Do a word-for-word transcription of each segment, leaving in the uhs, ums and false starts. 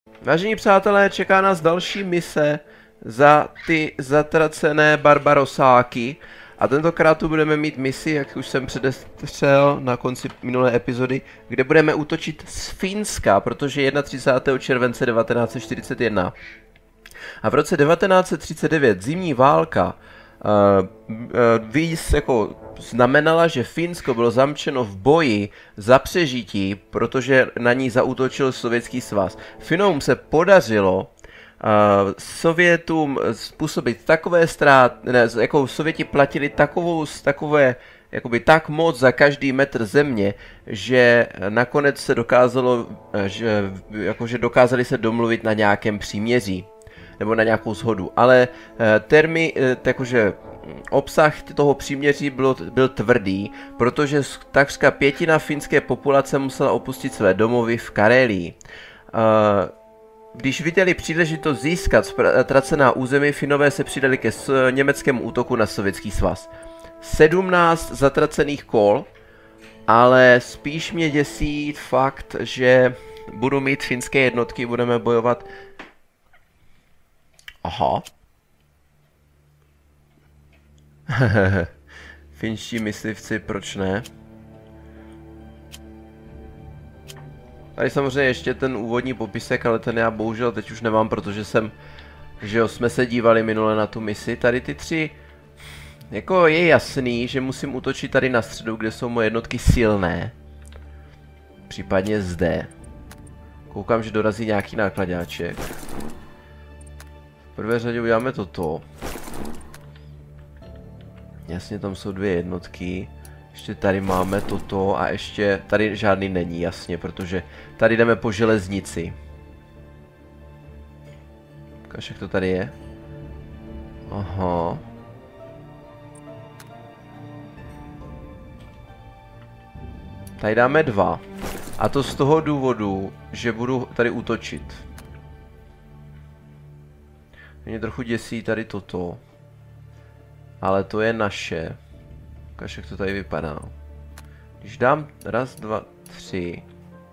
Vážení přátelé, čeká nás další mise za ty zatracené Barbarosáky. A tentokrát tu budeme mít misi, jak už jsem předestřel na konci minulé epizody, kde budeme útočit z Finska, protože třicátého prvního července devatenáct set čtyřicet jedna. A v roce devatenáct set třicet devět zimní válka uh, uh, víc jako znamenala, že Finsko bylo zamčeno v boji za přežití, protože na ní zaútočil Sovětský svaz. Finům se podařilo uh, Sovětům způsobit takové ztráty, ne, jako Sověti platili takovou, takové, jakoby tak moc za každý metr země, že nakonec se dokázalo, že, jakože dokázali se domluvit na nějakém příměří nebo na nějakou shodu, ale termy, jakože obsah toho příměří byl, byl tvrdý, protože takřka pětina finské populace musela opustit své domovy v Karelii. Když viděli příležitost získat ztracená území, Finové se přidali ke německému útoku na Sovětský svaz. sedmnáct zatracených kol, ale spíš mě děsí fakt, že budu mít finské jednotky, budeme bojovat. Aha. Finští myslivci, proč ne? Tady samozřejmě ještě ten úvodní popisek, ale ten já bohužel teď už nemám, protože jsem, že jo, jsme se dívali minule na tu misi. Tady ty tři, jako je jasný, že musím útočit tady na středu, kde jsou moje jednotky silné. Případně zde. Koukám, že dorazí nějaký nákladáček. V prvé řadě uděláme toto. Jasně, tam jsou dvě jednotky. Ještě tady máme toto a ještě tady žádný není, jasně, protože tady jdeme po železnici. Ukáž, jak to tady je. Aha. Tady dáme dva. A to z toho důvodu, že budu tady útočit. Mě trochu děsí tady toto. Ale to je naše. Ukáž, jak to tady vypadá. Když dám raz, dva, tři.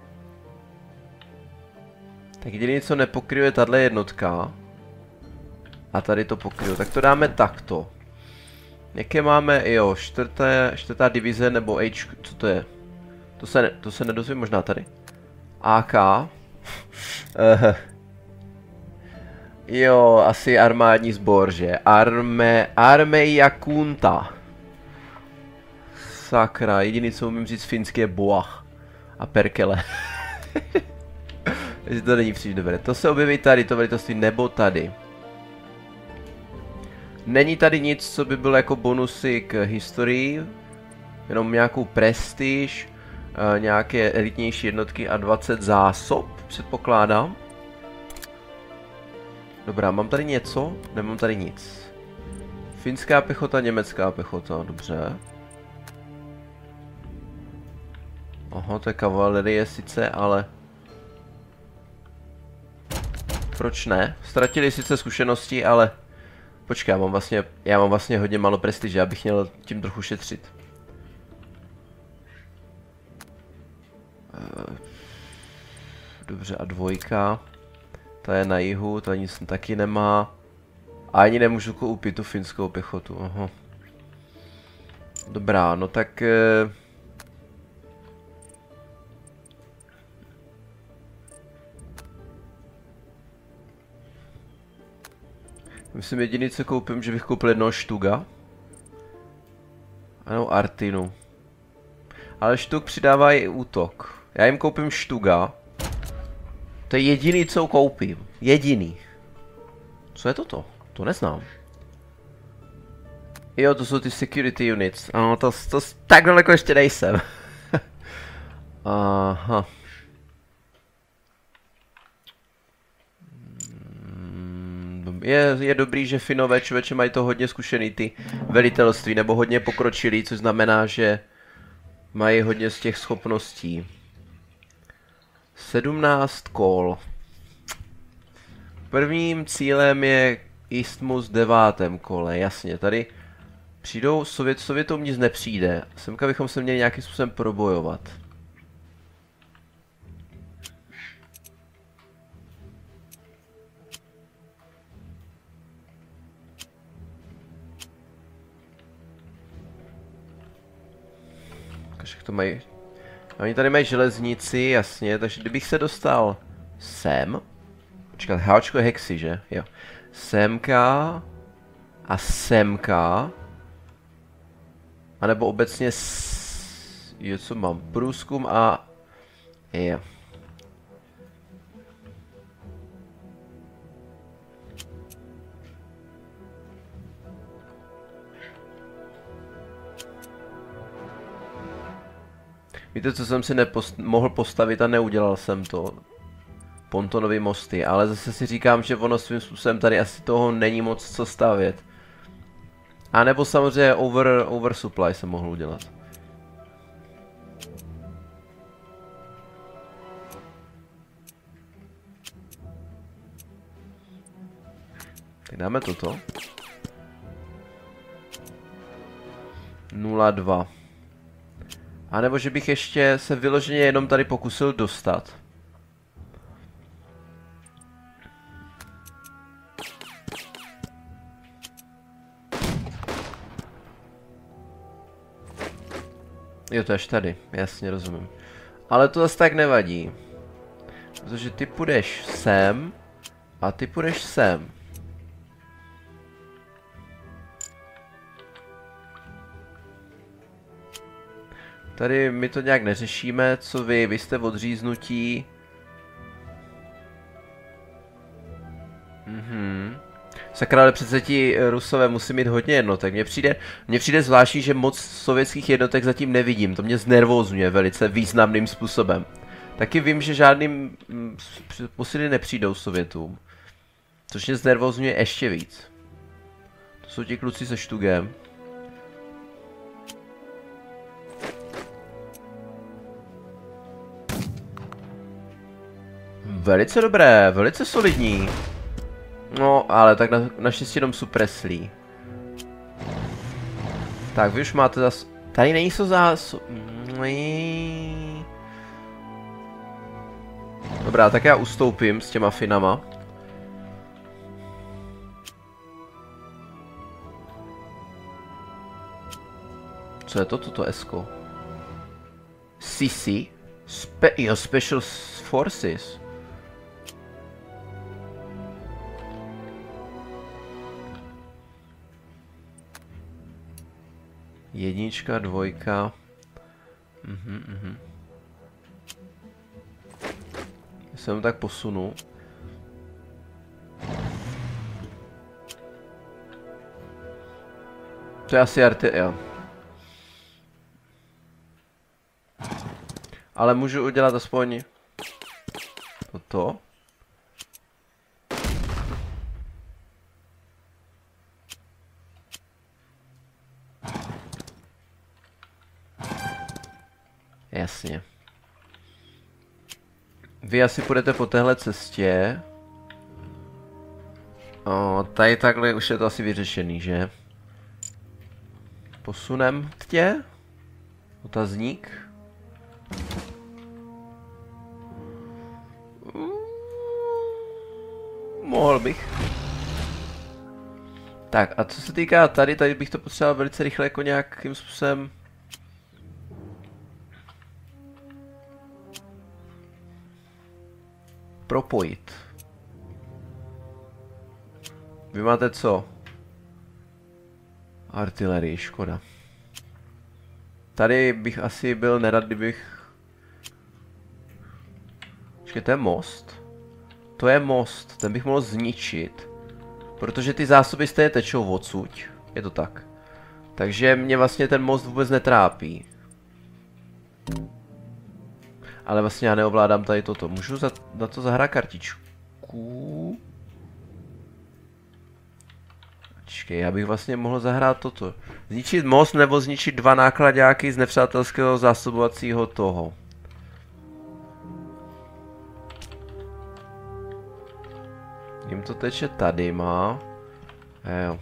Tak jediné, co nepokryje tato jednotka. A tady to pokryju. Tak to dáme takto. Jaké máme, jo, čtvrté, čtvrtá divize nebo H, co to je? To se, ne, to se nedozvím možná tady. A K. Jo, asi armádní sbor, že? Arme, Armeia Kunta. Sakra, jediný, co umím říct finský je Boach. A Perkele. Takže to není příliš dobré. To se objeví tady, to velitelství, nebo tady. Není tady nic, co by bylo jako bonusy k historii. Jenom nějakou prestiž, nějaké elitnější jednotky a dvacet zásob, předpokládám. Dobrá, mám tady něco? Nemám tady nic. Finská pěchota, německá pěchota, dobře. Aha, to je kavalerie sice, ale... Proč ne? Ztratili sice zkušenosti, ale... Počkej, já mám vlastně, já mám vlastně hodně málo prestiže, já bych měl tím trochu šetřit. Dobře, a dvojka. Ta je na jihu, ta nic taky nemá. A ani nemůžu koupit tu finskou pěchotu, aha. Dobrá, no tak... Eh... Myslím, jediný, co koupím, že bych koupil jednoho štuga. Ano, Artinu. Ale štuk přidává i útok. Já jim koupím štuga. To je jediný, co koupím. Jediný. Co je toto? To neznám. Jo, to jsou ty security units. Ano, to, to tak daleko ještě nejsem. Aha. Je, je dobrý, že Finové člověče mají to hodně zkušený ty velitelství, nebo hodně pokročilý, což znamená, že mají hodně z těch schopností. sedmnáct kol. Prvním cílem je Isthmus v devátém kole, jasně, tady přijdou, Sovět, Sovětům nic nepřijde. Semka bychom se měli nějakým způsobem probojovat. Jak to mají? Oni tady mají železnici, jasně, takže kdybych se dostal sem. Počkat, háčko hexy, že? Jo. Semka. A semka. A nebo obecně s... Jo, co mám? Průzkum a... Jo. Víte, co jsem si nepost mohl postavit a neudělal jsem to? Pontonové mosty, ale zase si říkám, že ono svým způsobem tady asi toho není moc co stavět. A nebo samozřejmě over, oversupply jsem mohl udělat. Tak dáme toto. nula dva. A nebo že bych ještě se vyloženě jenom tady pokusil dostat. Jo, to až tady, jasně rozumím. Ale to zase tak nevadí. Protože ty půjdeš sem a ty půjdeš sem. Tady my to nějak neřešíme, co vy, vy jste odříznutí. Mhm. Sakra, ale přece ti Rusové musí mít hodně jednotek. Mně přijde, mně přijde zvláštní, že moc sovětských jednotek zatím nevidím. To mě znervózňuje velice významným způsobem. Taky vím, že žádným posily nepřijdou Sovětům. Což mě znervózňuje ještě víc. To jsou ti kluci se štugem. Velice dobré, velice solidní. No, ale tak na, naštěstí jenom supreslí. Tak, vy už máte zas... Tady nejsou zás... Dobrá, tak já ustoupím s těma finama. Co je to, toto esko? C C? Spe jo, Special Forces. Jednička, dvojka. Mhm, mhm. Já se jenom tak posunu. To je asi arty, jo. Ale můžu udělat aspoň toto. Jasně. Vy asi půjdete po téhle cestě. O, tady takhle už je to asi vyřešený, že? Posunem tě? Otazník. Mohl bych. Tak a co se týká tady, tady bych to potřeboval velice rychle jako nějakým způsobem propojit. Vy máte co? Artilerii, škoda. Tady bych asi byl nerad, kdybych... Počkej, to je most? To je most, ten bych mohl zničit. Protože ty zásoby stejně tečou odsuť. Je to tak. Takže mě vlastně ten most vůbec netrápí. Ale vlastně já neovládám tady toto. Můžu za, na to zahrát kartičku? Počkej, já bych vlastně mohl zahrát toto. Zničit most nebo zničit dva nákladáky z nepřátelského zásobovacího toho. Jim to teče tady, má. Jo.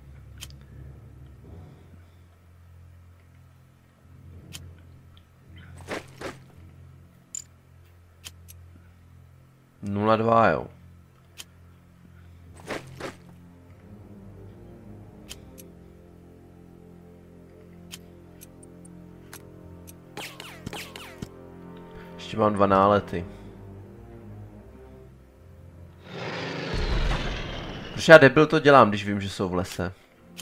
nula dva, jo. Ještě mám dva nálety. Proč já debil to dělám, když vím, že jsou v lese?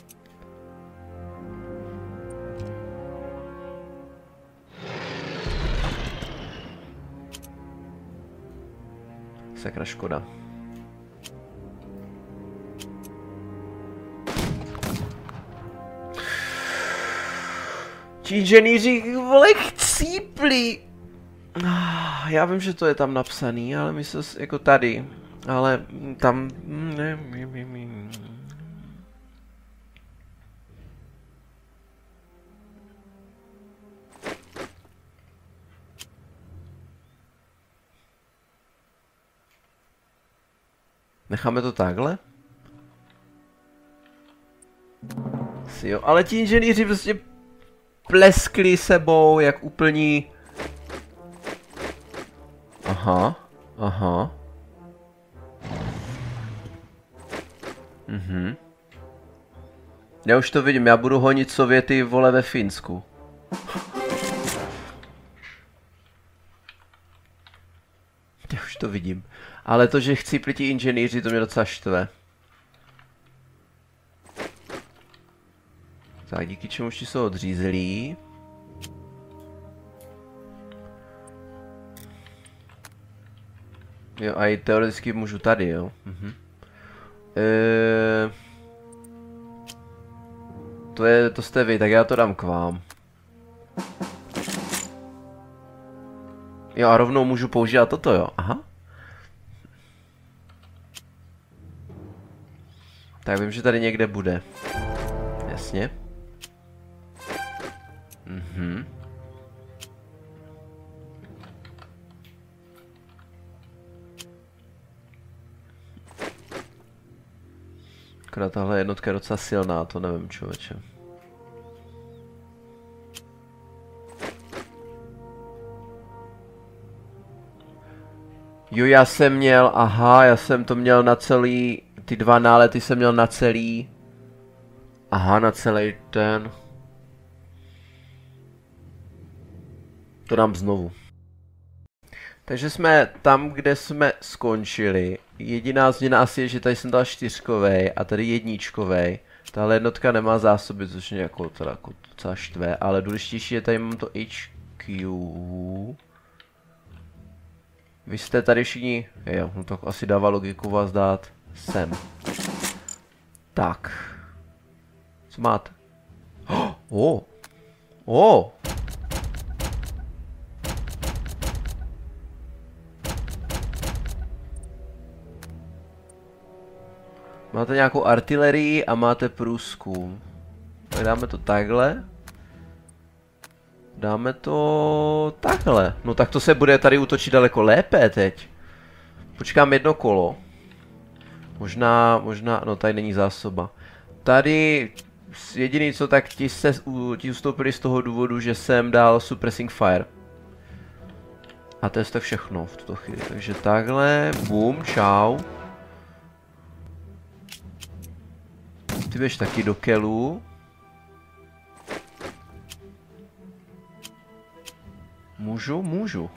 Sakra, škoda. Ti inženýři, vole, chcípli. Já vím, že to je tam napsaný, ale my se jako tady. Ale tam... Ne, ne, ne, ne. Necháme to takhle? Si jo, ale ti inženýři prostě pleskli sebou jak úplní... Aha, aha. Mhm. Já už to vidím, já budu honit Sověty, vole, ve Finsku. Já už to vidím. Ale to, že chci ti inženýři, to mě docela štve. Tak, díky čemu ti jsou odřízlí. Jo, a i teoreticky můžu tady, jo. Mhm. Eee... To je, to jste vy, tak já to dám k vám. Jo, a rovnou můžu používat toto, jo, aha. Tak vím, že tady někde bude. Jasně. Mhm. Akorát tahle jednotka je docela silná, to nevím, člověče. Jo, já jsem měl, aha, já jsem to měl na celý, ty dva nálety jsem měl na celý, aha, na celý ten. To dám znovu. Takže jsme tam, kde jsme skončili. Jediná změna asi je, že tady jsem dal čtyřkovej a tady jedničkovej. Tahle jednotka nemá zásoby, což mě jako teda jako docela štve, ale důležitější je, tady mám to H Q. Vy jste tady všichni, jo, no tak asi dává logiku vás dát sem. Tak. Co máte? Oh, oh. Oh. Máte nějakou artilerii a máte průzkum. Tak dáme to takhle. Dáme to takhle. No tak to se bude tady útočit daleko lépe teď. Počkám jedno kolo. Možná, možná, no tady není zásoba. Tady jediný co, tak ti se ti ustoupili z toho důvodu, že jsem dal suppressing fire. A to je to všechno v tuto chvíli. Takže takhle, boom, čau. Ty běž taky do kelu. Můžu? Můžu.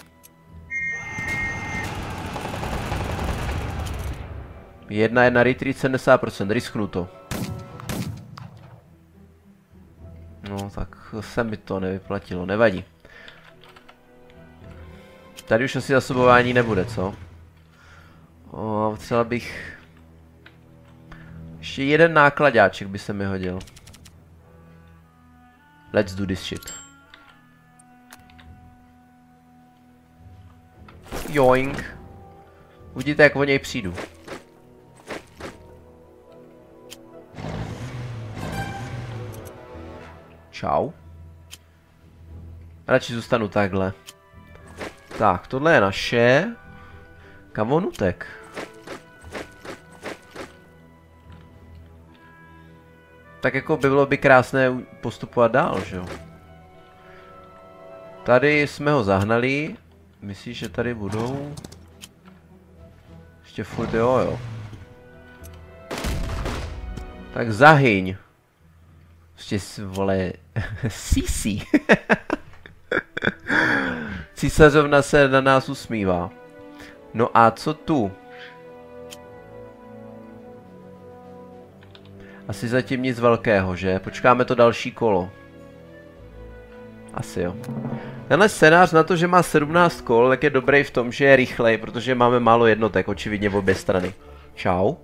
Jedna jedna retreat sedmdesát procent, risknu to. No tak se mi to nevyplatilo, nevadí. Tady už asi zasobování nebude, co? O, třeba bych... Ještě jeden nákladáček by se mi hodil. Let's do this shit. Joink. Uvidíte, jak o něj přijdu. Čau. Radši zůstanu takhle. Tak, tohle je naše. Kam on utek? Tak jako by bylo by krásné postupovat dál, že jo? Tady jsme ho zahnali. Myslíš, že tady budou? Ještě furt jo, jo. Tak zahyň. Ještě vole... Sisi. Císařovna se na nás usmívá. No a co tu? Asi zatím nic velkého, že? Počkáme to další kolo. Asi jo. Tenhle scénář na to, že má sedmnáct kol, tak je dobrý v tom, že je rychlej, protože máme málo jednotek, očividně v obě strany. Čau.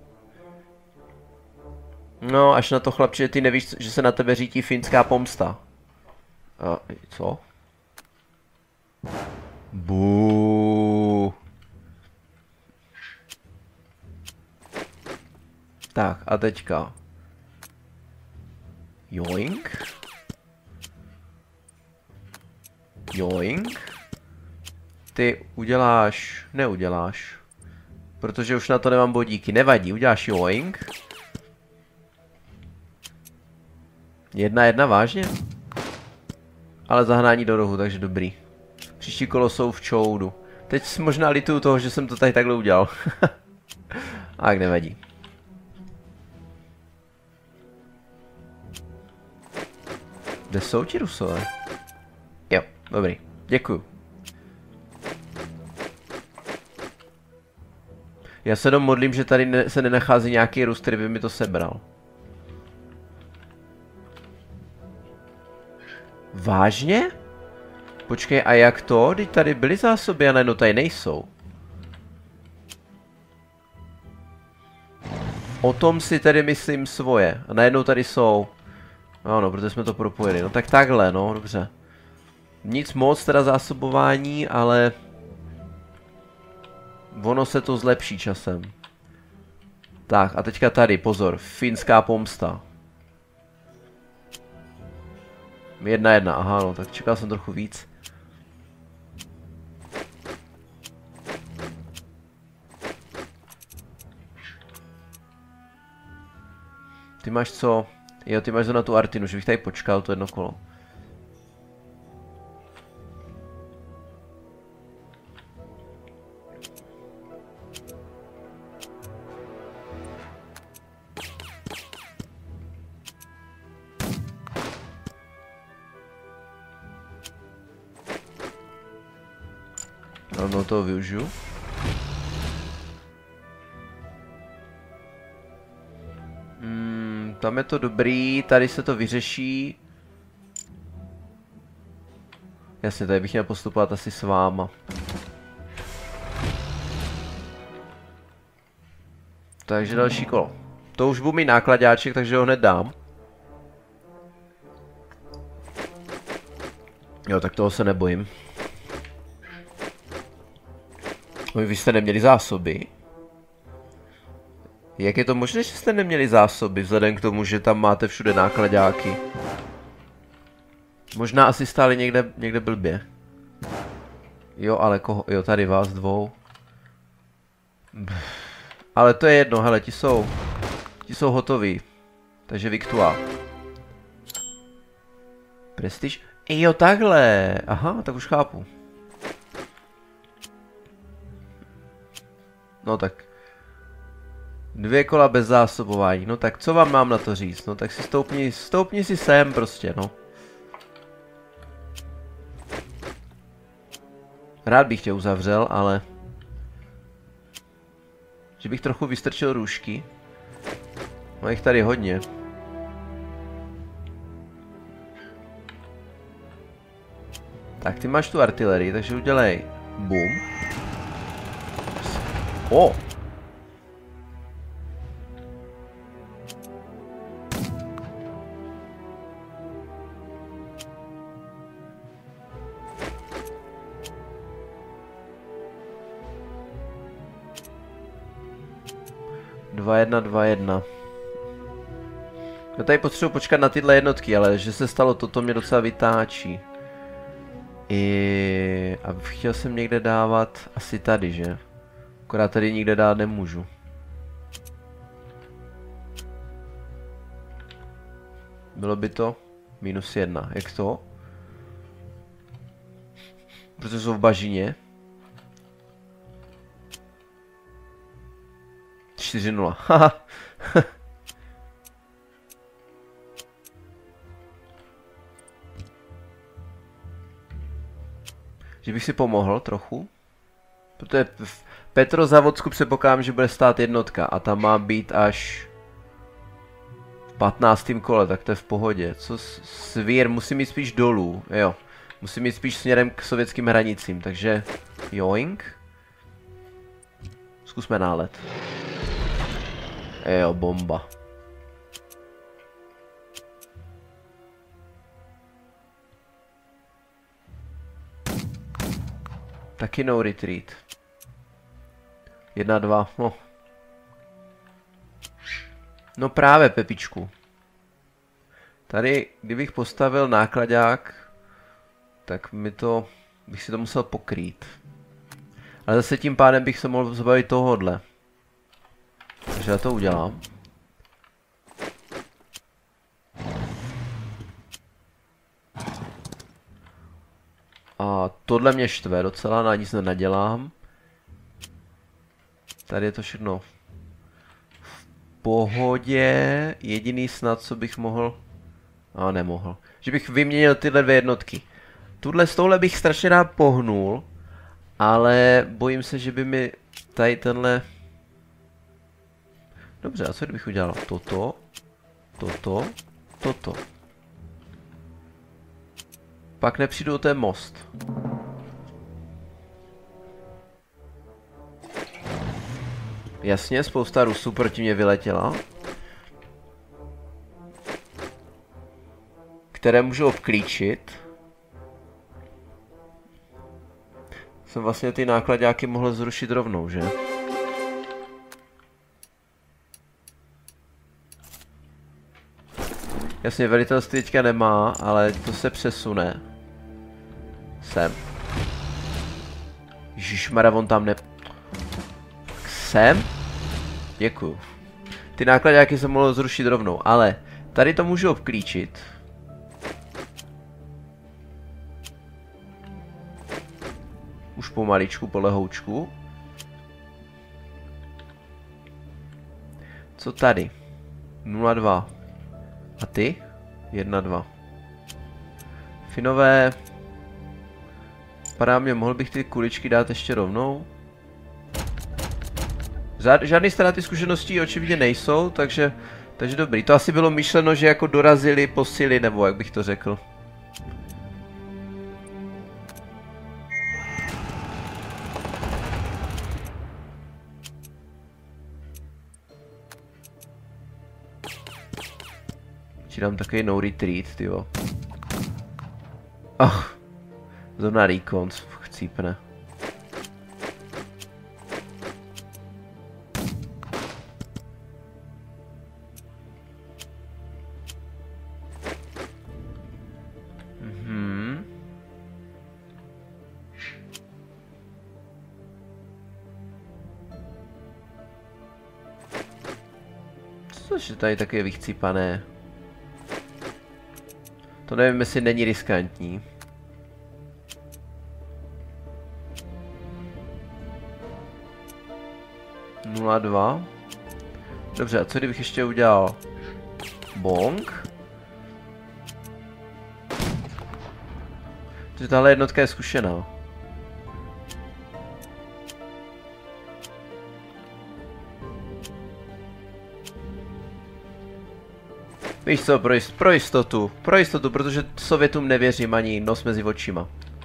No, až na to chlapče, ty nevíš, že se na tebe řítí finská pomsta. A, co? Bú. Tak, a teďka. Joink. Joink. Ty uděláš, neuděláš. Protože už na to nemám bodíky. Nevadí, uděláš joink. Jedna jedna, vážně? Ale zahnání do rohu, takže dobrý. Příští kolo jsou v čoudu. Teď možná lituju toho, že jsem to tady takhle udělal. A tak nevadí. Kde jsou ti Rusové? Jo, dobrý. Děkuju. Já se jenom modlím, že tady ne, se nenachází nějaký Rus, který by mi to sebral. Vážně? Počkej, a jak to? Teď tady byly zásoby a najednou tady nejsou. O tom si tedy myslím svoje. A najednou tady jsou. Ano, protože jsme to propojili. No tak takhle, no, dobře. Nic moc teda zásobování, ale... ono se to zlepší časem. Tak, a teďka tady, pozor. Finská pomsta. Jedna jedna, aha, no, tak čekal jsem trochu víc. Ty máš co? Jo, ty máš na tu Artinu, že bych tady počkal to jedno kolo. No, to využiju. Hmm, tam je to dobrý, tady se to vyřeší. Jasně, tady bych měl postupovat asi s váma. Takže další kolo. To už budu mít nákladáček, takže ho hned dám. Jo, tak toho se nebojím. Vy jste neměli zásoby? Jak je to možné, že jste neměli zásoby, vzhledem k tomu, že tam máte všude nákladáky? Možná asi stáli někde, někde blbě. Jo, ale koho? Jo, tady vás dvou. Ale to je jedno, hele, ti jsou... Ti jsou hotoví. Takže Viktua. Prestiž? Jo, takhle. Aha, tak už chápu. No tak. Dvě kola bez zásobování. No tak co vám mám na to říct? No tak si stoupni, stoupni si sem prostě, no. Rád bych tě uzavřel, ale... Že bych trochu vystrčil růžky. Má jich tady hodně. Tak ty máš tu artilerii, takže udělej boom. O! Dva jedna, dva jedna. Já tady potřebuji počkat na tyhle jednotky, ale že se stalo toto mě docela vytáčí. I... A chtěl jsem někde dávat asi tady, že? Akorát tady nikde dát nemůžu. Bylo by to minus jedna. Jak to? Protože jsou v bažině. čtyři nula. že bych si pomohl trochu. Protože v Petrozavodsku předpokládám, že bude stát jednotka a tam má být až v patnáctém kole, tak to je v pohodě. Co svír, musím jít spíš dolů, jo. Musím jít spíš směrem k sovětským hranicím, takže joink. Zkusme nálet. Jo, bomba. Taky no retreat. Jedna, dva, no. No právě, Pepičku. Tady, kdybych postavil nákladák, tak mi to, bych si to musel pokrýt. Ale zase tím pádem bych se mohl zbavit tohohle. Takže já to udělám. A tohle mě štve docela, na nic nenadělám. Tady je to všechno v pohodě. Jediný snad, co bych mohl... A nemohl. Že bych vyměnil tyhle dvě jednotky. Tuhle s touhle bych strašně rád pohnul. Ale bojím se, že by mi tady tenhle... Dobře, a co kdybych udělal? Toto, toto, toto. Pak nepřijdu o ten most. Jasně, spousta Rusů proti mě vyletěla. Které můžu obklíčit. Jsem vlastně ty nákladáky mohl zrušit rovnou, že? Jasně, velitelství teďka nemá, ale to se přesune. Sem. Ježišmarja, on tam ne... Sem? Děkuju. Ty nákladáky jsem mohl zrušit rovnou, ale tady to můžu obklíčit. Už pomaličku, polehoučku. Co tady? nula dva. A ty? jedna dva. Finové... Padá mě, mohl bych ty kuličky dát ještě rovnou? Žád, žádný ztráty zkušeností očividně nejsou, takže... Takže dobrý. To asi bylo myšleno, že jako dorazili posily, nebo jak bych to řekl. Dám takový no retreat, tyjo. Ach, oh, zrovna recon chcípne. Mhm. Což je tady také vychcípané. To nevím, jestli není riskantní. nula dva. Dobře, a co kdybych ještě udělal? Bonk. Takže tahle jednotka je zkušená. Víš co, pro, jist, pro jistotu, pro jistotu, protože Sovětům nevěřím ani nos mezi očima.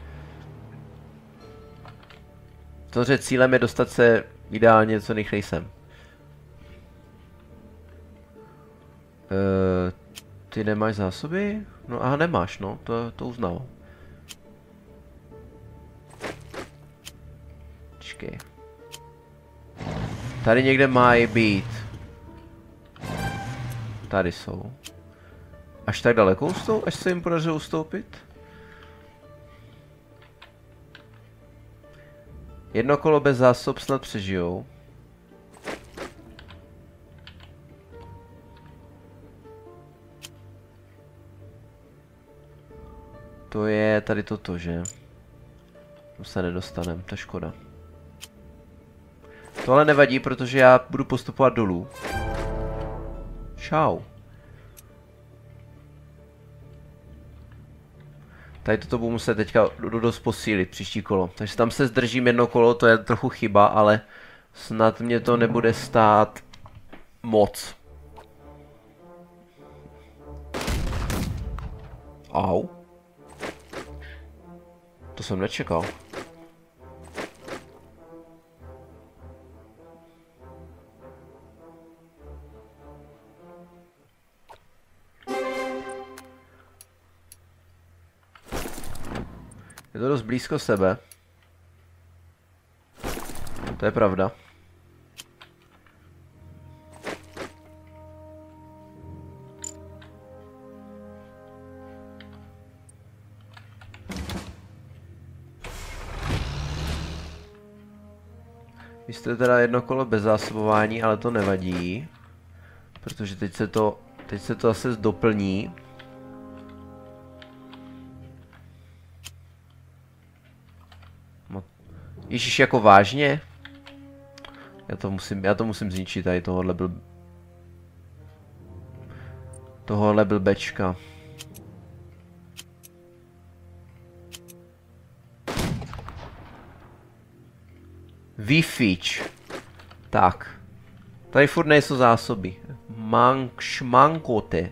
Protože cílem je dostat se ideálně co nejrychleji sem. E, ty nemáš zásoby? No aha, nemáš, no, to, to uznal. Počkej. Tady někde mají být. Tady jsou. Až tak daleko ustou, až se jim podařilo ustoupit? Jedno kolo bez zásob snad přežijou. To je tady toto, že? To se nedostanem, to je škoda. To ale nevadí, protože já budu postupovat dolů. Čau. Tady toto budu muset teďka dost posílit příští kolo. Takže tam se zdržím jedno kolo, to je trochu chyba, ale snad mě to nebude stát moc. Au. To jsem nečekal. Je to dost blízko sebe. To je pravda. Vy jste teda jedno kolo bez zásobování, ale to nevadí. Protože teď se to, teď se to zase doplní. Ježíš, jako vážně? Já to musím, já to musím zničit tady tohohle byl... Tohohle blbečka. Wi-Fi. Tak. Tady furt nejsou zásoby. Mank, šmankote.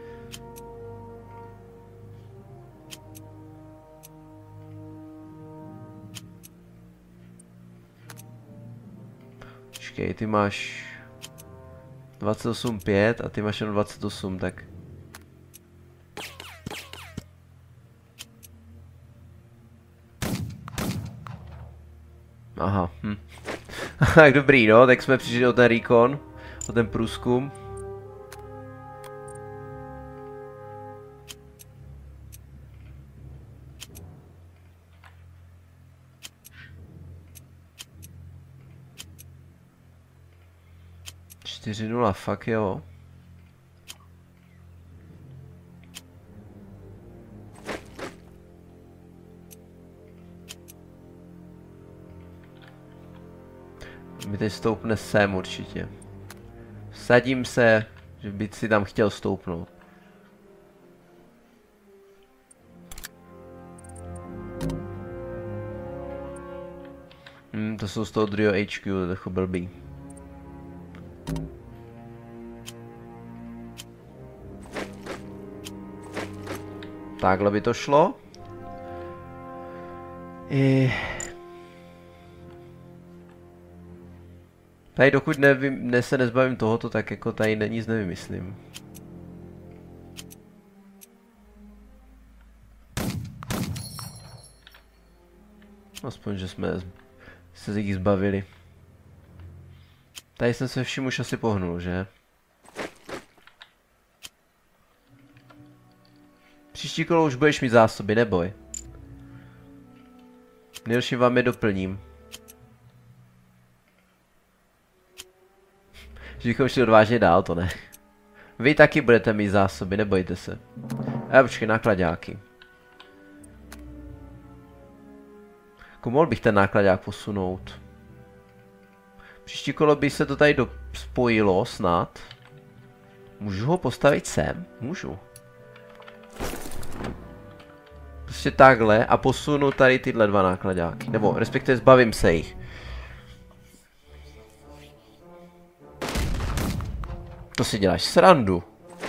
Počkej, ty máš dvacet osm pět a ty máš jenom dvacet osm, tak... Aha, hm. Tak dobrý, no, tak jsme přišli o ten recon, o ten průzkum. čtyři nula, fakt jo. Mi teď stoupne sem určitě. Vsadím se, že by si tam chtěl stoupnout. Hmm, to jsou z toho druhého H Q, to je jako blbý. Takhle by to šlo. I... Tady dokud nevím, ne se nezbavím tohoto, tak jako tady ne, nic nevymyslím. Aspoň, že jsme se jich zbavili. Tady jsem se vším už asi pohnul, že? Příští kolo už budeš mít zásoby, neboj. Nejlepší vám je doplním. Že bychom šli odvážně dál, to ne. Vy taky budete mít zásoby, nebojte se. A počkej, nákladáky. Jako mohl bych ten nákladák posunout. Příští kolo by se to tady do... spojilo snad. Můžu ho postavit sem? Můžu. Prostě takhle a posunu tady tyhle dva nákladáky. Nebo respektive zbavím se jich. To si děláš srandu.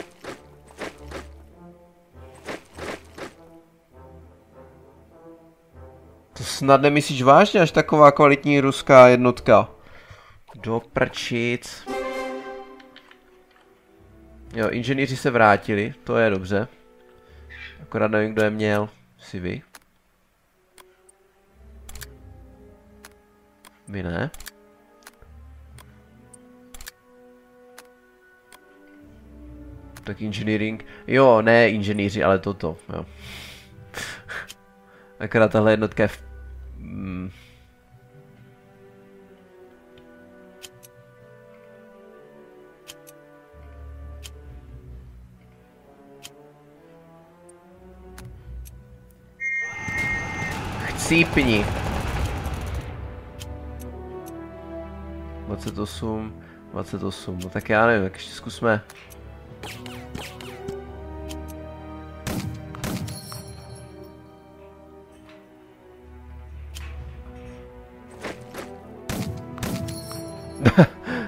To snad nemyslíš vážně, až taková kvalitní ruská jednotka. Do prčic. Jo, inženýři se vrátili, to je dobře. Akorát nevím, kdo je měl. Si vy. Vy ne. Tak engineering. Jo, ne inženýři, ale toto. Jo. Akorát tahle jednotka je v... mm. Chcípni. dvacet osm, dvacet osm, no tak já nevím, tak ještě zkusme.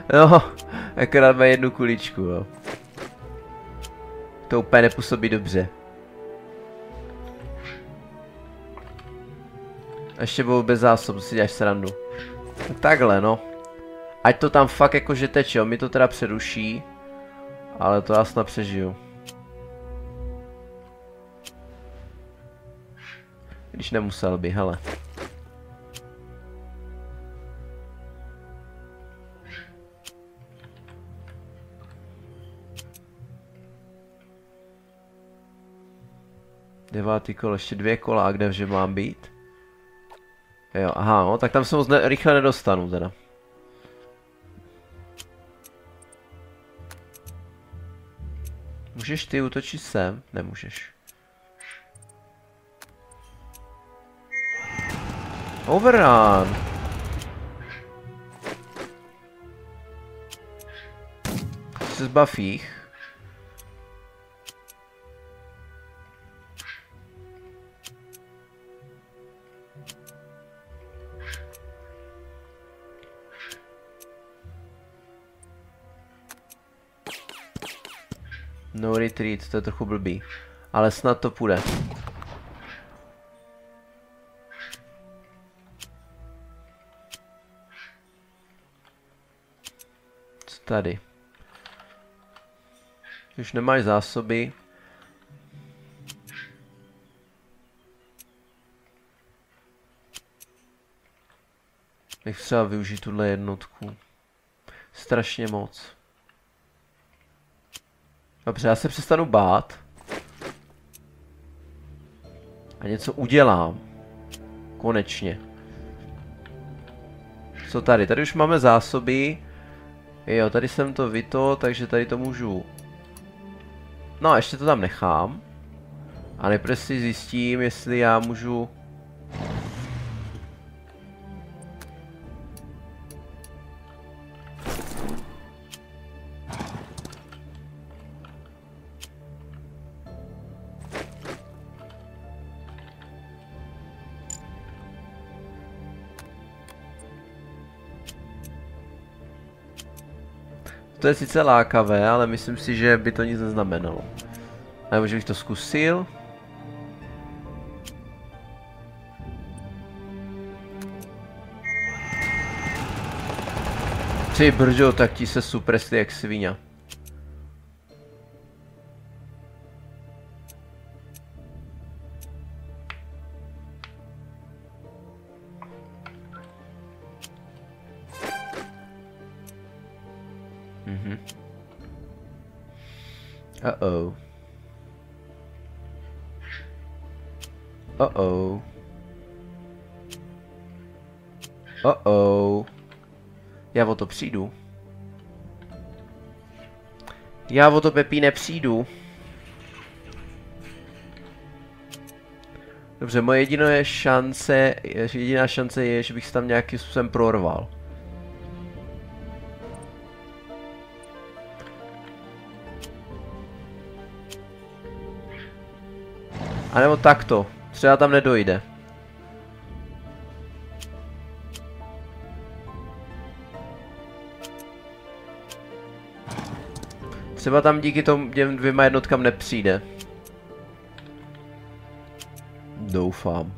Jo, akorát má jednu kuličku, jo. To úplně nepůsobí dobře. A ještě budou bez zásob, si děláš srandu. Tak takhle, no. Ať to tam fakt jakože teče, jo. Mi to teda přeruší. Ale to já snad přežiju. Když nemusel by, hele. Devátý kolo, ještě dvě kola, a kde že mám být? Jo, aha, no, tak tam se moc ne rychle nedostanu teda. Můžeš ty útočit sem? Nemůžeš. Overrun! Se zbav jich. No retreat, to je trochu blbý. Ale snad to půjde. Co tady? Už nemáš zásoby. Bych třeba využít tuhle jednotku. Strašně moc. Dobře, já se přestanu bát. A něco udělám. Konečně. Co tady? Tady už máme zásoby. Jo, tady jsem to vyto, takže tady to můžu. No a ještě to tam nechám. A nejprve si zjistím, jestli já můžu... To je sice lákavé, ale myslím si, že by to nic neznamenalo. Nebo že bych to zkusil. Ty brďo, tak ti se supresli jak svině. Mhm. Uh-oh. Uh-oh. Uh-oh. Já o to přijdu. Já o to, Pepí, nepřijdu. Dobře, moje jediná šance, jediná šance je, že bych se tam nějakým způsobem prorval. A nebo takto. Třeba tam nedojde. Třeba tam díky tomu těm dvěma jednotkám nepřijde. Doufám.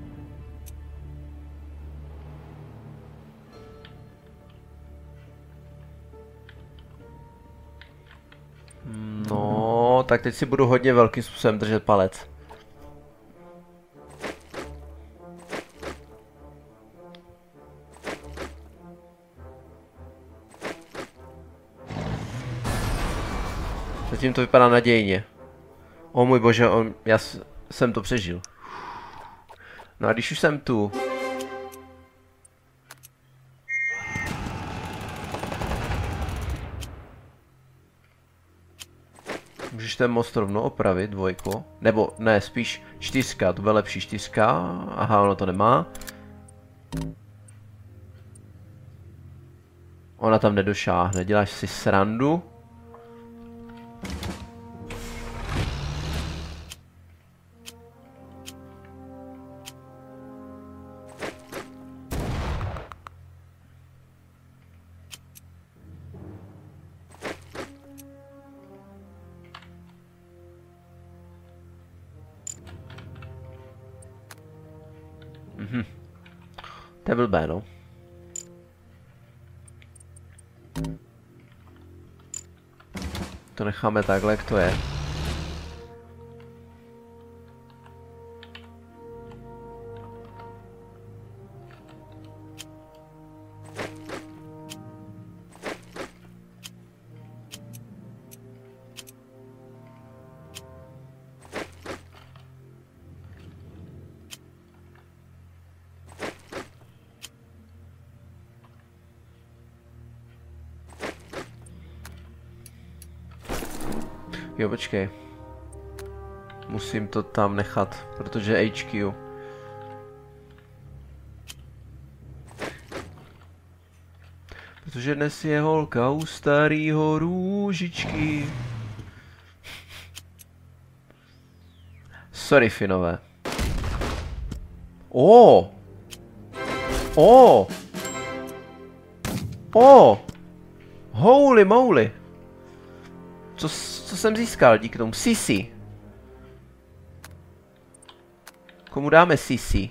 No, tak teď si budu hodně velkým způsobem držet palec. Zatím to vypadá nadějně. O můj bože, on, já jsem to přežil. No a když už jsem tu... Můžeš ten most rovnou opravit, dvojko? Nebo ne, spíš čtyřka, to bude lepší čtyřka. Aha, ono to nemá. Ona tam nedošáhne, děláš si srandu. To je blbé, no. To necháme takhle, jak to je. Jo, počkej. Musím to tam nechat, protože H Q. Protože dnes je holka u starýho růžičky. Sorry, Finové. O! O! O! Holy moly! Co, co jsem získal díky tomu? Sisi. Komu dáme Sisi?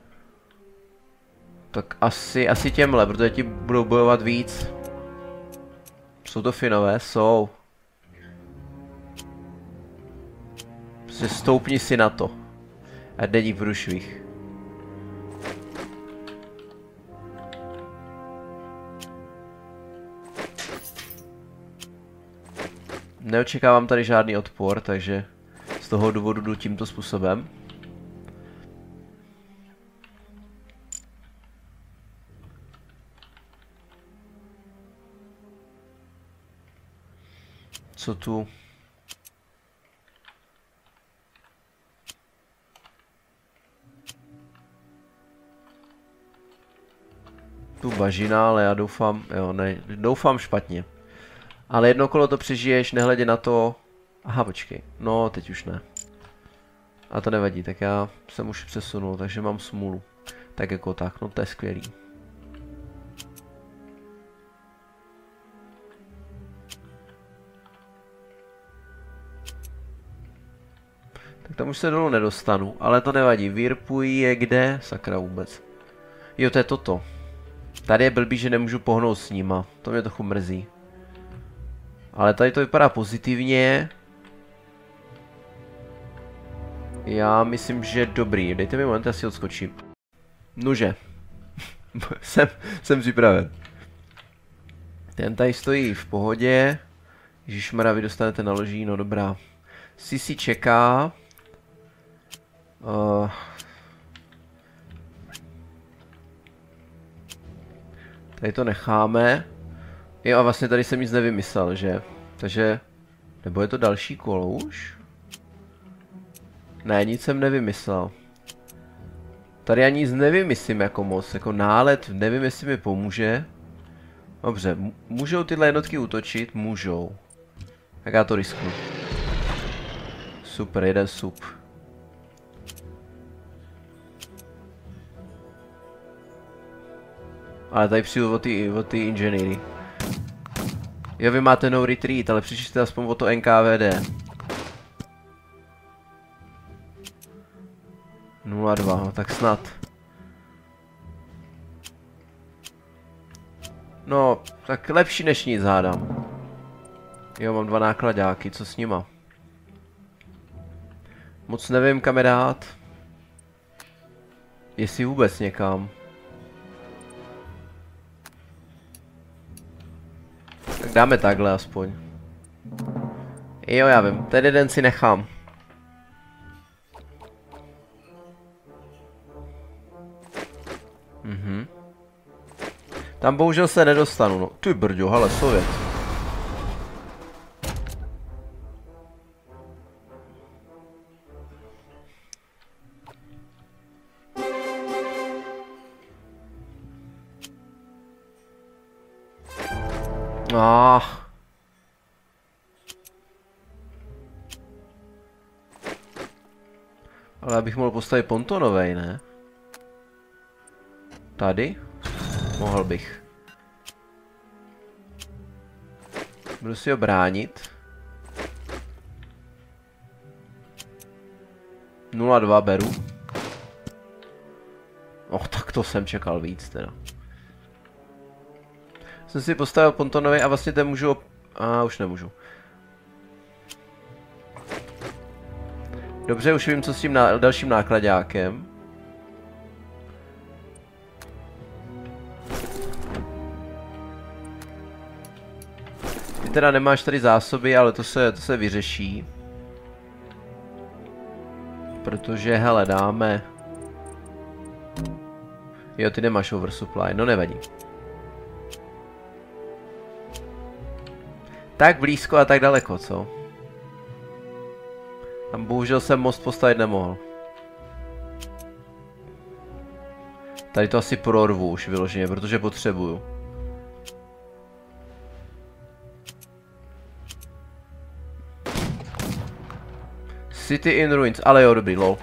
Tak asi, asi těmhle, protože ti budou bojovat víc. Jsou to Finové? Jsou. Prostě stoupni si na to. A není průšvih. Neočekávám tady žádný odpor, takže z toho důvodu jdu tímto způsobem. Co tu? Tu bažina, ale já doufám, jo, ne, doufám špatně. Ale jedno kolo to přežiješ, nehledě na to... Aha, počkej. No, teď už ne. A to nevadí, tak já jsem už přesunul, takže mám smůlu. Tak jako tak, no to je skvělý. Tak tam už se dolů nedostanu, ale to nevadí. Virpují je kde? Sakra vůbec. Jo, to je toto. Tady je blbý, že nemůžu pohnout s nima. To mě trochu mrzí. Ale tady to vypadá pozitivně. Já myslím, že dobrý. Dejte mi moment, já si odskočím. Nože. jsem, jsem připraven. Ten tady stojí v pohodě. Ježišmarja, vy dostanete na loží, no dobrá. Sisi čeká. Uh. Tady to necháme. Jo, a vlastně tady jsem nic nevymyslel, že? Takže... Nebo je to další kolo už? Ne, nic jsem nevymyslel. Tady ani nic nevymyslím jako moc, jako nálet, nevím, jestli mi pomůže. Dobře, můžou tyhle jednotky útočit? Můžou. Tak já to risknu. Super, jeden sup. Ale tady přijdu o ty, o ty inženýry. Jo, vy máte no retreat, ale přišli aspoň o to N K V D. nula dva, no tak snad. No, tak lepší než nic hádám. Jo, mám dva nákladáky, co s nima? Moc nevím, kam je dát. Jestli vůbec někam. Tak dáme takhle aspoň. Jo, já vím, ten jeden si nechám. Mhm. Tam bohužel se nedostanu, no. Ty brďo, hele, Sovět. Ah. Ale abych mohl postavit pontonovej, ne? Tady? Mohl bych. Budu si ho bránit. nula dva beru. Och, tak to jsem čekal víc teda. Jsem si postavil pontonový a vlastně ten můžu... A už nemůžu. Dobře, už vím, co s tím ná dalším nákladákem. Ty teda nemáš tady zásoby, ale to se, to se vyřeší. Protože, hele, dáme... Jo, ty nemáš oversupply, no nevadí. Tak blízko a tak daleko, co? Tam bohužel jsem most postavit nemohl. Tady to asi prorvu už vyloženě, protože potřebuju. City in ruins, ale jo, dobrý, lol.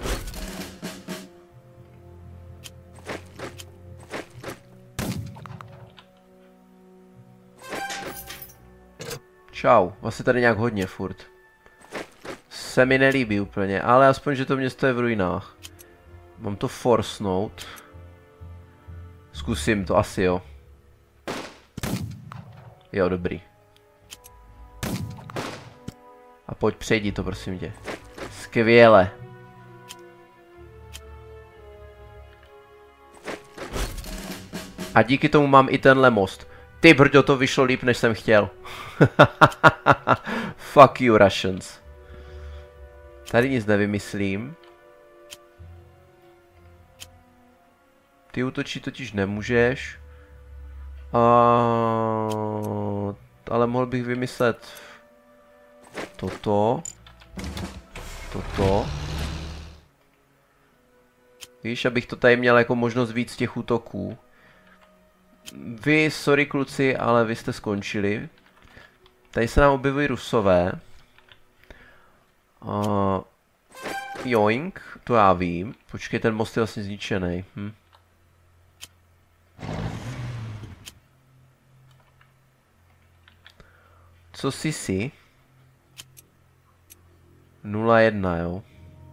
Čau, vlastně tady nějak hodně furt. Se mi nelíbí úplně, ale aspoň, že to město je v ruinách. Mám to forsnout. Zkusím to, asi jo. Jo, dobrý. A pojď, přejdi to, prosím tě. Skvěle. A díky tomu mám i tenhle most. Ty brďo, to vyšlo líp, než jsem chtěl. Fuck you, Russians. Tady nic nevymyslím. Ty útočit totiž nemůžeš. A... Ale mohl bych vymyslet... Toto. Toto. Víš, abych to tady měl jako možnost víc těch útoků. Vy, sorry kluci, ale vy jste skončili. Tady se nám objevují Rusové. Uh, joink, to já vím. Počkej, ten most je vlastně zničený. Hm. Co si si? nula jedna, jo.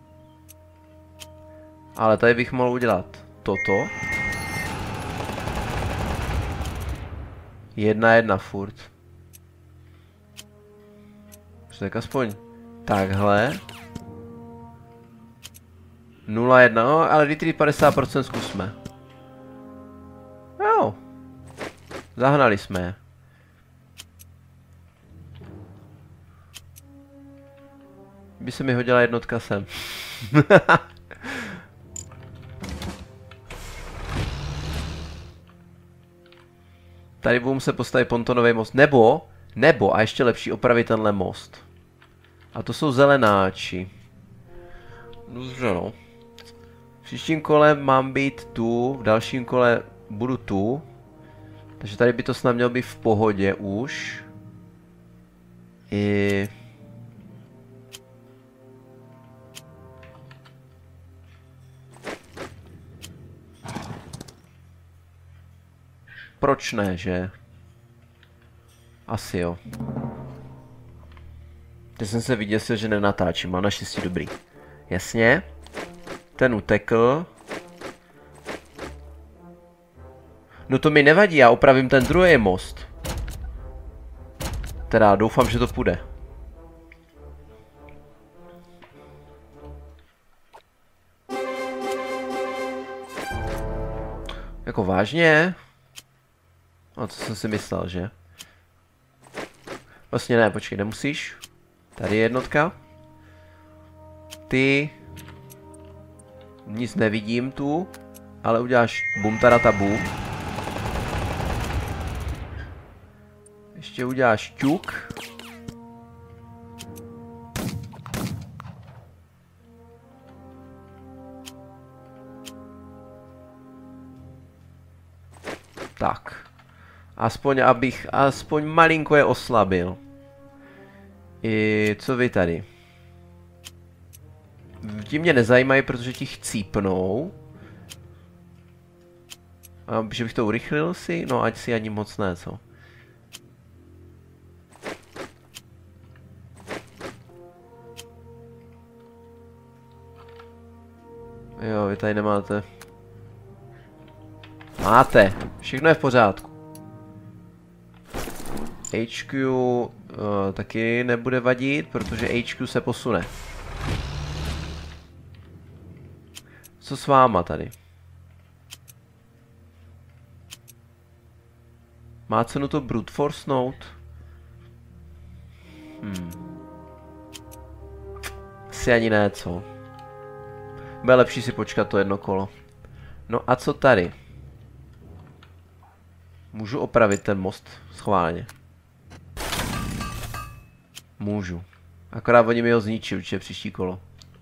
Ale tady bych mohl udělat toto. Jedna jedna furt. Tak aspoň takhle. nula jedna, no, ale retreat padesát procent zkusme. Jo. Zahnali jsme je. By se mi hodila jednotka sem. Tady budu muset postavit pontonový most. Nebo, nebo, a ještě lepší, opravit tenhle most. A to jsou zelenáči. Dobře, no. V příštím kole mám být tu, v dalším kole budu tu. Takže tady by to snad mělo být v pohodě už. I... Proč ne, že? Asi jo. Teď jsem se vyděsil, že nenatáčím, mám naštěstí dobrý. Jasně. Ten utekl. No to mi nevadí, já opravím ten druhý most. Teda doufám, že to půjde. Jako vážně? A co jsem si myslel, že? Vlastně ne, počkej, nemusíš. Tady je jednotka. Ty... Nic nevidím tu, ale uděláš bum tarata bum. Ještě uděláš ťuk. Tak. Aspoň abych, aspoň malinko je oslabil. I co vy tady? Ti mě nezajímají, protože ti chcípnou. A že bych to urychlil si? No ať si ani moc ne, co? Jo, vy tady nemáte. Máte. Všechno je v pořádku. H Q uh, taky nebude vadit, protože H Q se posune. Co s váma tady? Má cenu to brute force note? Hmm. Asi ani ne, co? Bude lepší si počkat to jedno kolo. No a co tady? Můžu opravit ten most schválně. Můžu. Akorát oni mi ho zničí určitě příští kolo.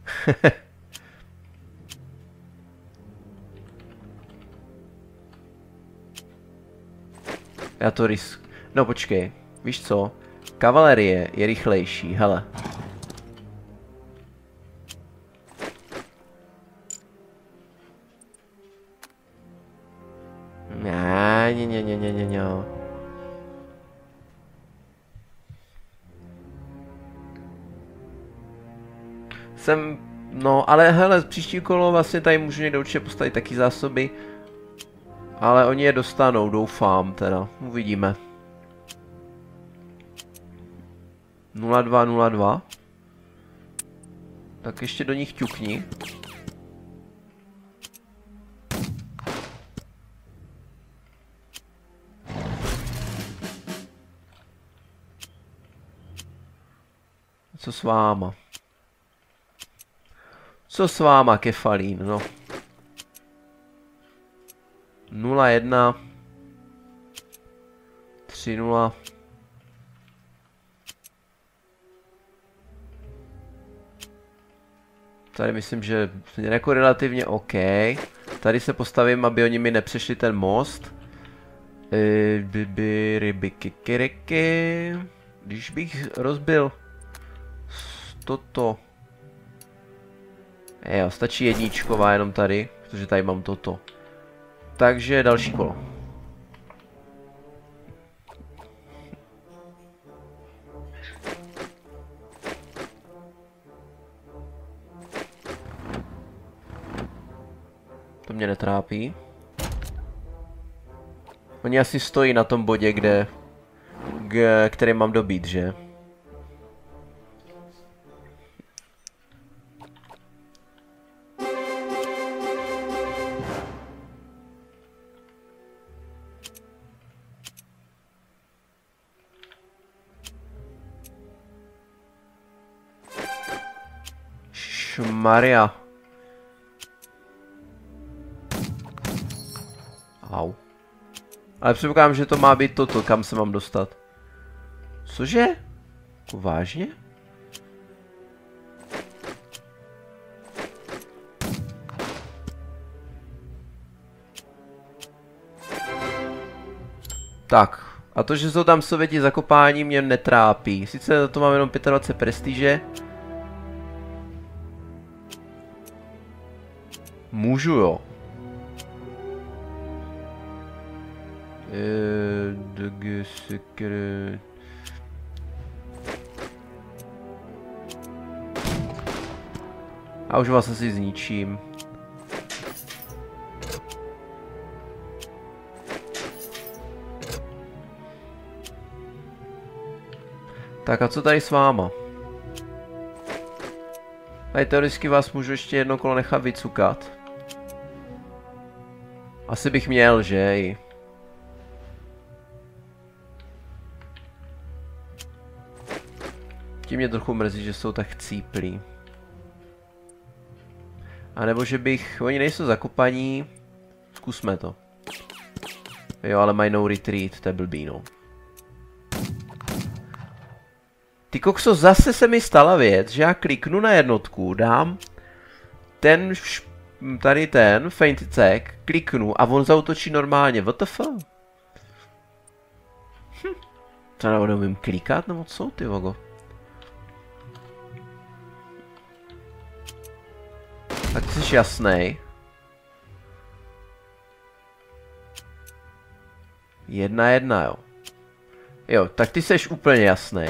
Já to risk... No počkej. Víš co? Kavalerie je rychlejší, hele. Ne, ne, ne, ne, ne, ne, ne. Jsem, no, ale hele, příští kolo vlastně tady můžu někde určitě postavit taky zásoby. Ale oni je dostanou, doufám teda, uvidíme. nula dva nula dva. Tak ještě do nich ťukni. Co s váma? Co s váma, Kefalín, no. nula jedna. tři nula. Tady myslím, že jako relativně OK. Tady se postavím, aby oni mi nepřešli ten most. Když bych rozbil toto. Jo, stačí jedničková jenom tady, protože tady mám toto. Takže další kolo. To mě netrápí. Oni asi stojí na tom bodě, kde, kde který mám dobít, že? Šmaria. Au. Ale předpokládám, že to má být toto, kam se mám dostat. Cože? Jako vážně? Tak. A to, že jsou tam Sověti zakopání, mě netrápí. Sice za to mám jenom dvacet pět prestiže. Můžu, jo. A už vás asi zničím. Tak a co tady s váma? Tady teoreticky vás můžu ještě jedno kolo nechat vycukat. Asi bych měl, že? Tím mě trochu mrzí, že jsou tak chcíplí. A nebo že bych... Oni nejsou zakopaní. Zkusme to. Jo, ale mají no retreat, to je blbý, no. Ty kokso, zase se mi stala věc, že já kliknu na jednotku, dám ten, tady ten, feint attack, kliknu a on zautočí normálně, what the fuck? Hm. To nebo neumím klikat, nebo co, ty vogo? Tak ty jsi jasnej. Jedna jedna, jo. Jo, tak ty jsi úplně jasnej.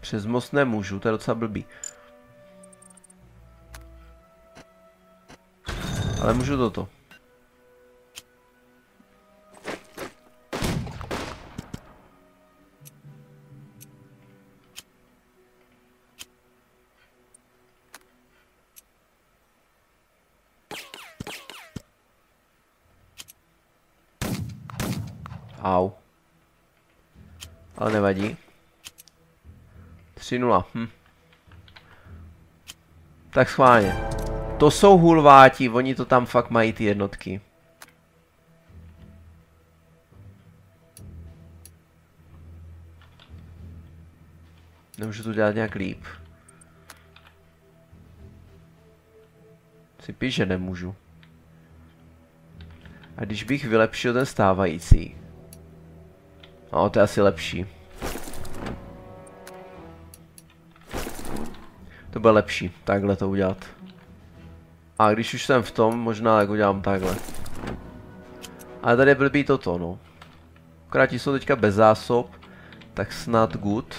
Přes most nemůžu, to je docela blbý. Ale můžu toto. Au. Ale nevadí. tři nula. Hm. Tak schválně. To jsou hulváti, oni to tam fakt mají ty jednotky. Nemůžu to dělat nějak líp. Si píš, že nemůžu. A když bych vylepšil ten stávající. No, to je asi lepší. To bude lepší, takhle to udělat. A když už jsem v tom, možná tak udělám takhle. Ale tady je blbý toto, no. Akorát ti jsou teďka bez zásob, tak snad good.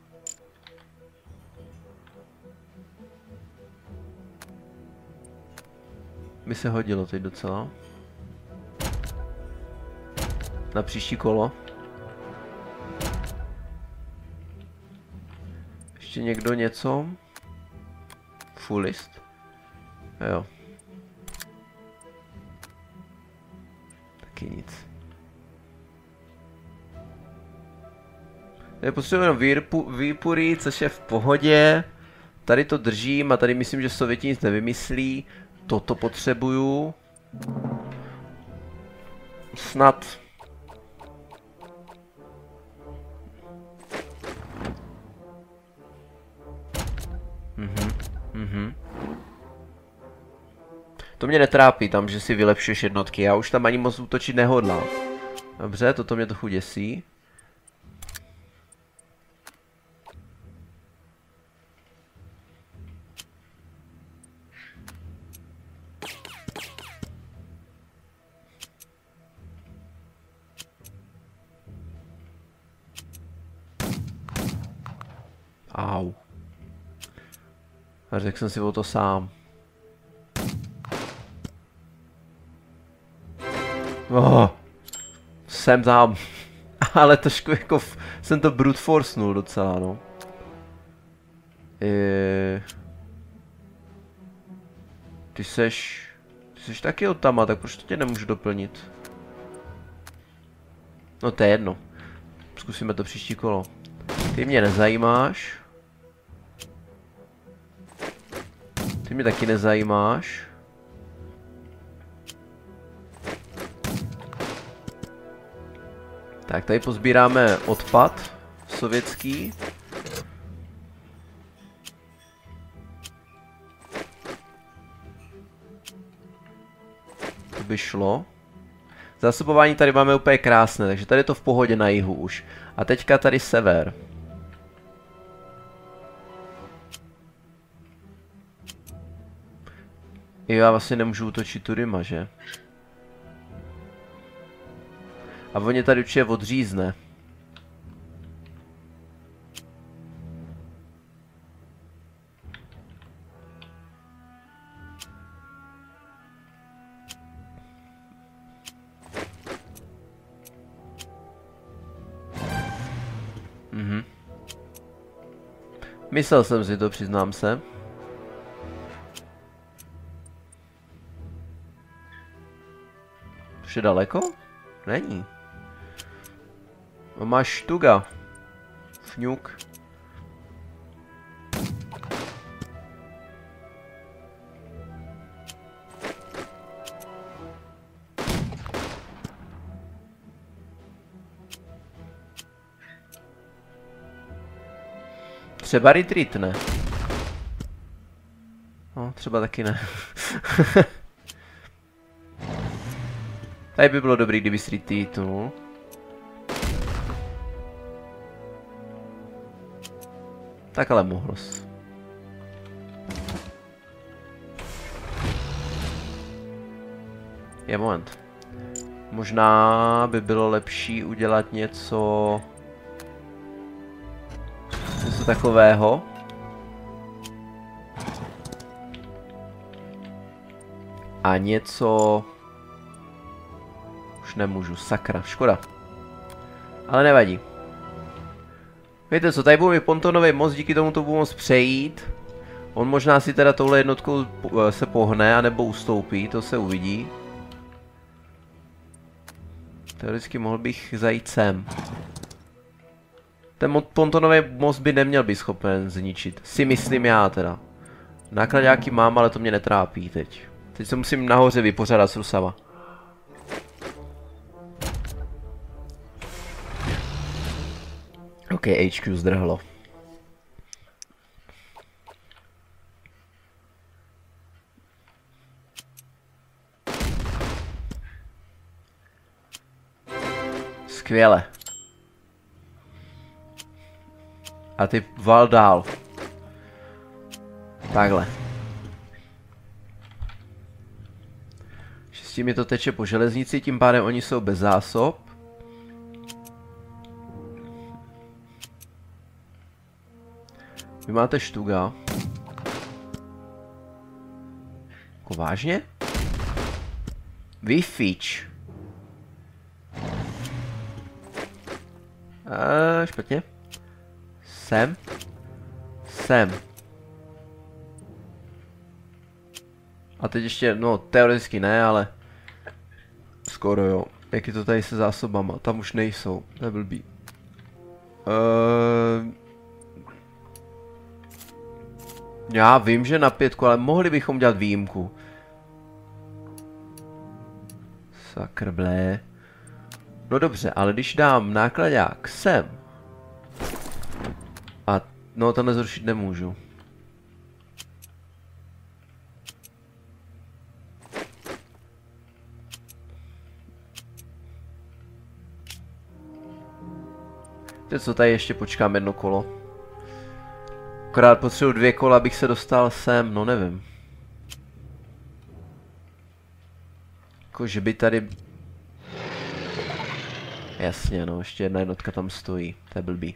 By se hodilo teď docela. Na příští kolo. Ještě někdo něco? Full list. Jo. Taky nic. Tady potřebujeme výrpu, výpury, což je v pohodě. Tady to držím a tady myslím, že Sověti nic nevymyslí. Toto potřebuju. Snad. Mhm, mhm. To mě netrápí tam, že si vylepšuješ jednotky, já už tam ani moc útočit nehodlám. Dobře, toto mě trochu děsí. Au. A řekl jsem si o to sám. Oh, jsem tam. Ale trošku jako v, jsem to brute forcenul docela, no. Je... Ty seš... Ty seš taky od tama, tak proč to tě nemůžu doplnit? No to je jedno. Zkusíme to příští kolo. Ty mě nezajímáš. Ty mě taky nezajímáš. Tak tady pozbíráme odpad sovětský. To by šlo. Zásobování tady máme úplně krásné, takže tady je to v pohodě na jihu už. A teďka tady sever. Jo, já vlastně nemůžu útočit tudyma, že? A on je tady určitě odřízne. Mhm. Myslel jsem si to, přiznám se. Už je daleko? Není. Máš štuga. Fňuk. Třeba retreat ne. No, třeba taky ne. Tady by bylo dobrý, kdyby si retreatnul. Tak ale mohl jsi. Je moment. Možná by bylo lepší udělat něco... Něco takového. A něco... Už nemůžu, sakra, škoda. Ale nevadí. Víte co, tady budu mi pontonový most, díky tomu to budu moct přejít. On možná si teda touhle jednotkou se pohne, anebo ustoupí, to se uvidí. Teoreticky mohl bych zajít sem. Ten pontonový most by neměl být schopen zničit. Si myslím já teda. Nákladáky mám, ale to mě netrápí teď. Teď se musím nahoře vypořádat s Rusama. OK, H Q zdrhlo. Skvěle. A ty val dál. Takhle. Štěstí mi to teče po železnici, tím pádem oni jsou bez zásob. Vy máte štuga. Jako vážně? Vyfič. Eee, špatně. Sem. Sem. A teď ještě, no teoreticky ne, ale skoro jo. Jak je to tady se zásobama? Tam už nejsou. To je blbý. Eee... Já vím, že na pětku, ale mohli bychom dělat výjimku. Sakr blé. No dobře, ale když dám nákladák sem. A no tenhle zrušit nemůžu. Teď co, tady ještě počkám jedno kolo. Akorát potřebuji dvě kola, abych se dostal sem, no nevím. Jako, že by tady... Jasně, no, ještě jedna jednotka tam stojí, to je blbý.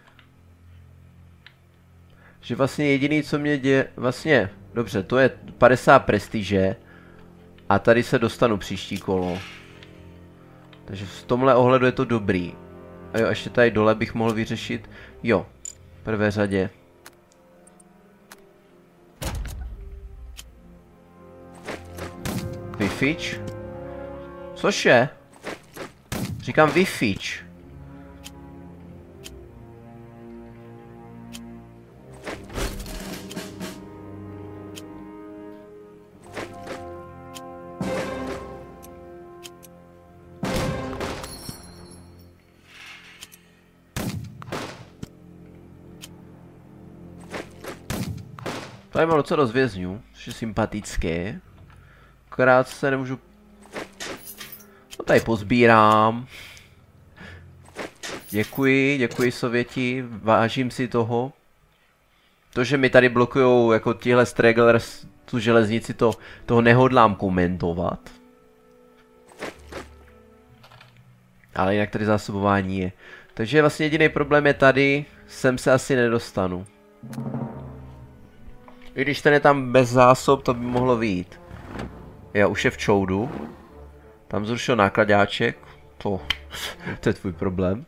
Že vlastně jediný, co mě děje, vlastně, dobře, to je padesát prestiže. A tady se dostanu příští kolo. Takže v tomhle ohledu je to dobrý. A jo, ještě tady dole bych mohl vyřešit, jo, v prvé řadě. Vyfič? Cože? Říkám vyfič. Tady mám docela dost vězňů, což je sympatické. Akorát se nemůžu... No tady pozbírám. Děkuji, děkuji Sověti, vážím si toho. To, že mi tady blokujou jako tihle stragglers tu železnici, to, toho nehodlám komentovat. Ale jinak tady zásobování je. Takže vlastně jediný problém je tady, sem se asi nedostanu. I když ten je tam bez zásob, to by mohlo vyjít. Já už je v čoudu. Tam zrušil nákladáček. To, to je tvůj problém.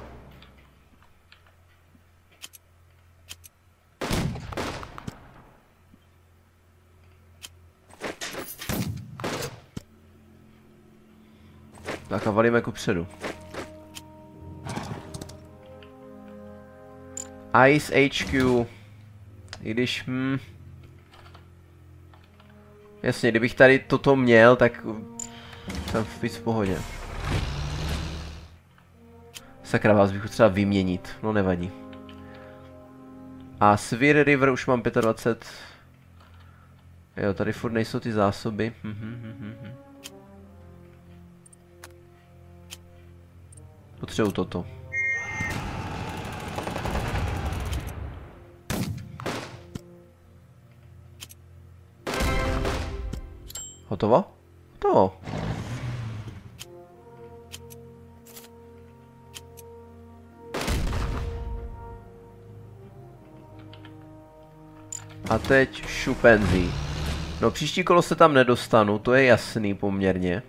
Tak a valíme ku předu. Ice H Q. I když... Hm, jasně, kdybych tady toto měl, tak jsem víc v pohodě. Sakra, vás bych třeba vyměnit, no nevadí. A Swir River už mám dvacet pět. Jo, tady furt nejsou ty zásoby. Hm, hm, hm, hm. Potřebuji toto. Hotovo? Hotovo. teď šupenzí. No příští kolo se tam nedostanu, to je jasný poměrně.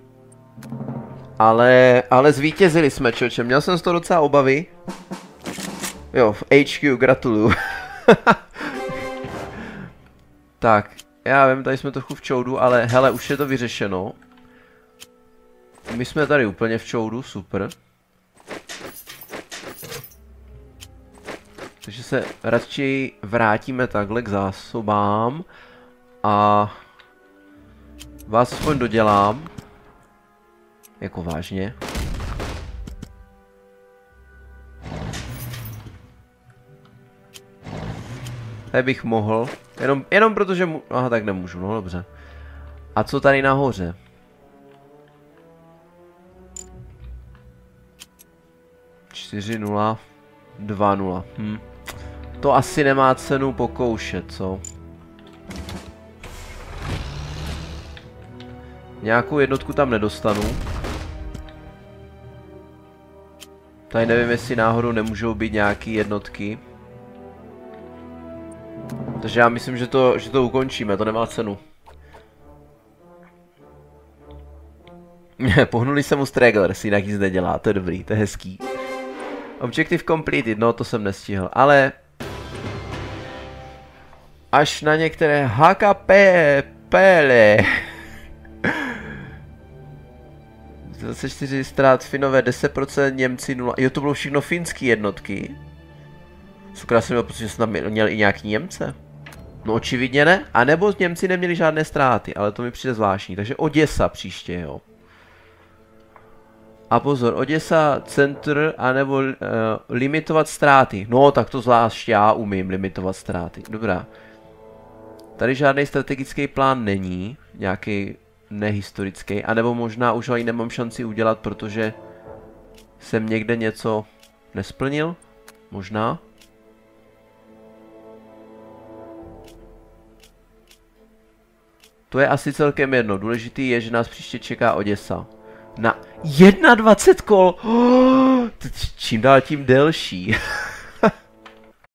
Ale, ale zvítězili jsme, čoče, měl jsem z toho docela obavy. Jo, v H Q, gratuluju. Tak, já vím, tady jsme trochu v čoudu, ale hele, už je to vyřešeno. My jsme tady úplně v čoudu, super. Takže se radši vrátíme takhle k zásobám. A vás aspoň dodělám. Jako vážně. Tady bych mohl. Jenom, jenom protože mu... Aha, tak nemůžu, no dobře. A co tady nahoře? čtyři nula dva nula. Hm. To asi nemá cenu pokoušet, co? Nějakou jednotku tam nedostanu. Tady nevím, jestli náhodou nemůžou být nějaký jednotky. Takže já myslím, že to, že to ukončíme, to nemá cenu. Pohnuli se mu Stragglers, jinak nic nedělá, to je dobrý, to je hezký. Objective completed, no to jsem nestihl, ale... Až na některé H K P P dvacet čtyři ztrát Finové, deset procent Němci nula. Jo, to bylo všechno finský jednotky. Sokra jsem měl pocit, že jsem tam měl i nějaký Němce. No očividně ne, a nebo Němci neměli žádné ztráty, ale to mi přijde zvláštní, takže Oděsa příště, jo. A pozor, Oděsa, centr, anebo uh, limitovat ztráty. No, tak to zvlášť já umím limitovat ztráty, dobrá. Tady žádný strategický plán není, nějaký nehistorický, anebo možná už ho i nemám šanci udělat, protože jsem někde něco nesplnil, možná. To je asi celkem jedno, důležitý je, že nás příště čeká Oděsa. Na dvacet jedna kol, oh, čím dál tím delší.